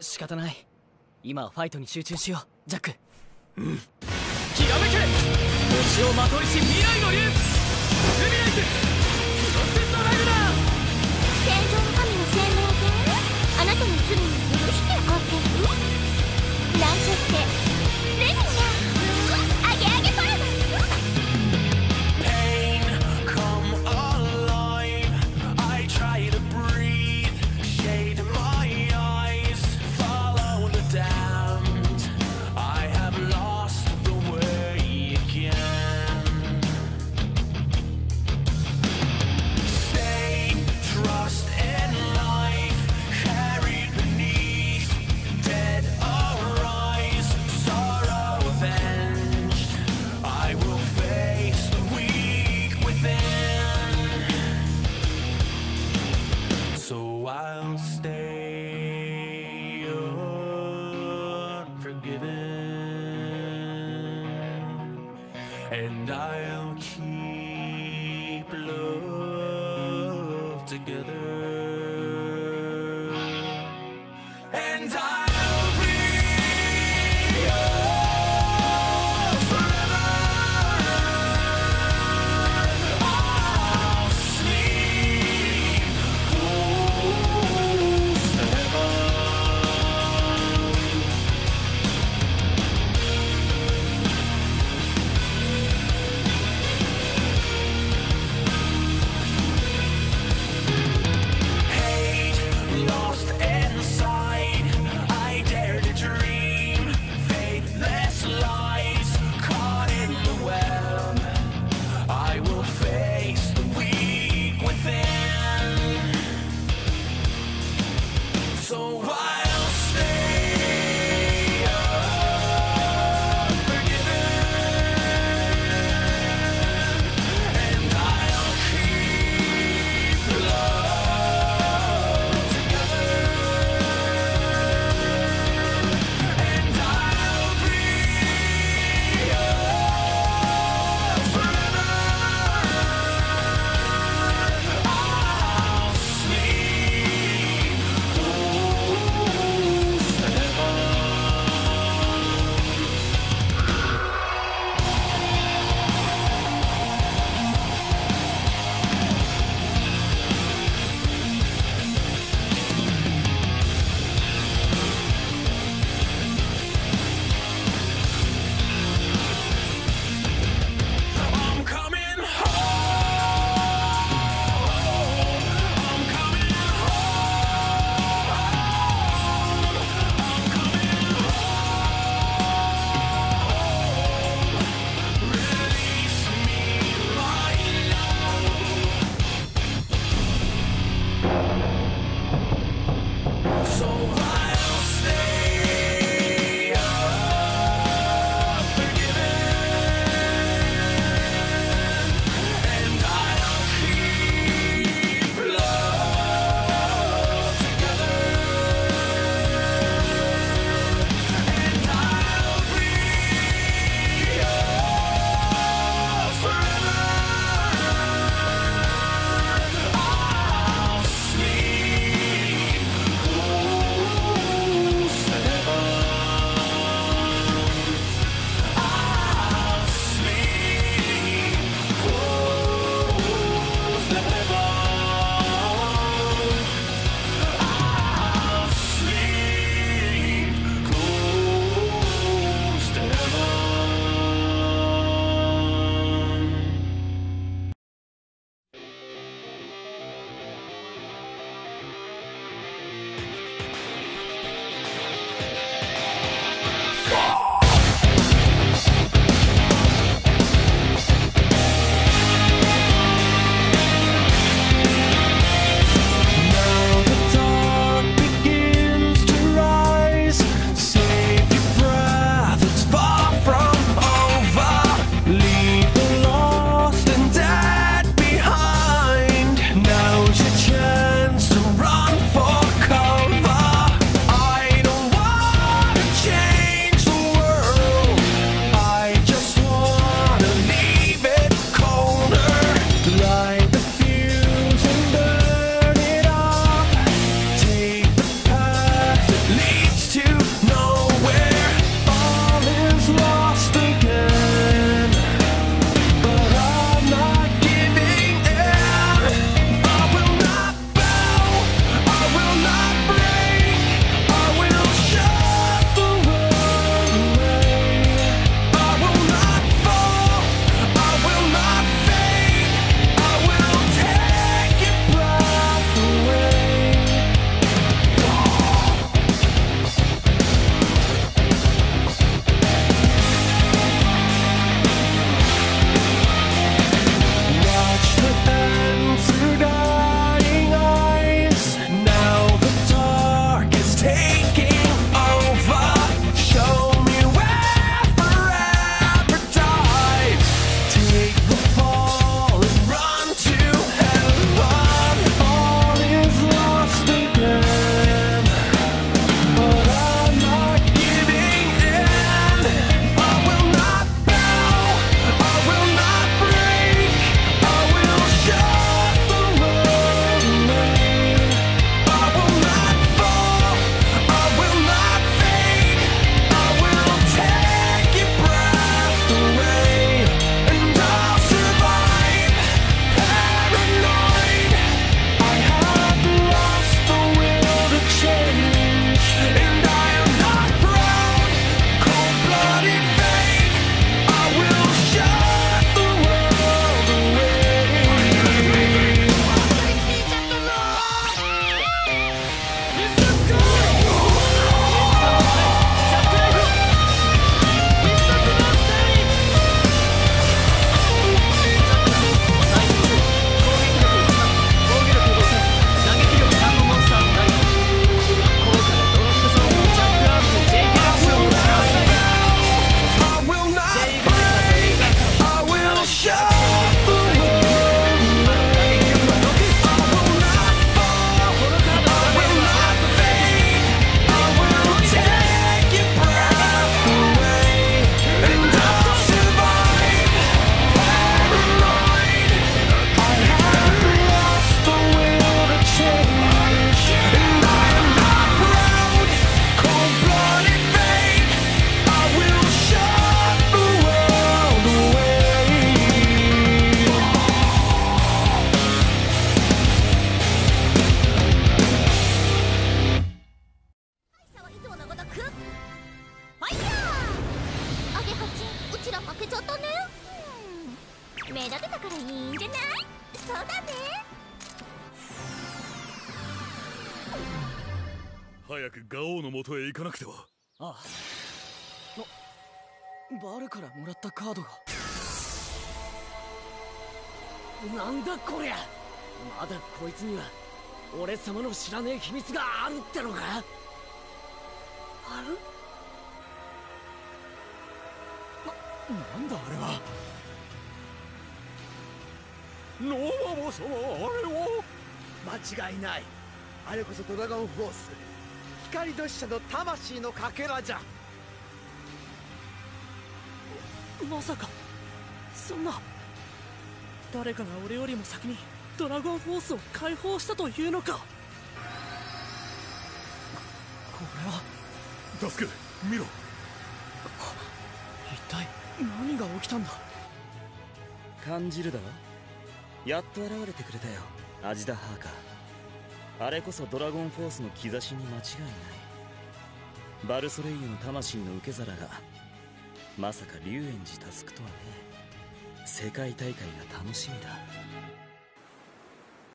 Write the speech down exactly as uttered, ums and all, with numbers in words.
仕方ない。今はファイトに集中しよう、ジャック。 うん。きらめけ星をまといし未来の竜ルミナイズプロセットラグだ。 天上の神の洗礼であなたの罪を許してあげる。なんちゃってレミナあげあげパラダイス。 I'll stay unforgiven, and I'll keep love together, and I'll be yours forever. I'll sleep close to heaven. 目立てたからいいんじゃない？そうだね。 早くガオーの元へ行かなくては。 ああ。バルからもらったカードが。 なんだこりゃ。まだこいつには俺様の知らねえ秘密があるってのか。 ある？な、なんだあれは。 ノーマモ様、あれは。 間違いない。あれこそドラゴンフォース、光列車の魂のかけらじゃ。 まさかそんな。誰かが俺よりも先にドラゴンフォースを解放したというのか。これはダスケ、見ろ。 一体何が起きたんだ。 感じるだろ。やっと現れてくれたよ、アジダハーカー。あれこそドラゴンフォースの兆しに間違いない。バルソレイユの魂の受け皿がまさか龍炎寺タスクとはね。世界大会が楽しみだ。